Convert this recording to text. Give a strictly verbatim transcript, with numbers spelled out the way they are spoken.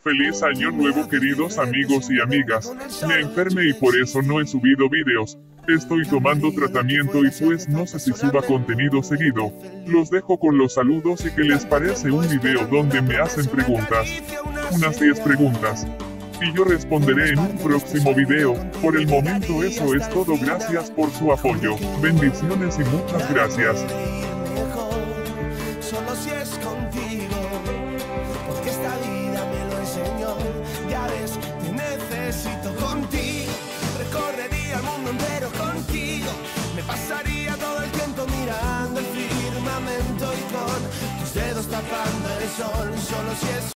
Feliz año nuevo queridos amigos y amigas. Me enfermé y por eso no he subido videos. Estoy tomando tratamiento y pues no sé si suba contenido seguido. Los dejo con los saludos y que les parece un video donde me hacen preguntas. Unas diez preguntas. Y yo responderé en un próximo video. Por el momento eso es todo, gracias por su apoyo. Bendiciones y muchas gracias. Solo si es contigo, porque esta vida me lo enseñó. Ya ves, te necesito contigo. Recorrería el mundo entero contigo. Me pasaría todo el tiempo mirando el firmamento y con tus dedos tapando el sol. Solo si es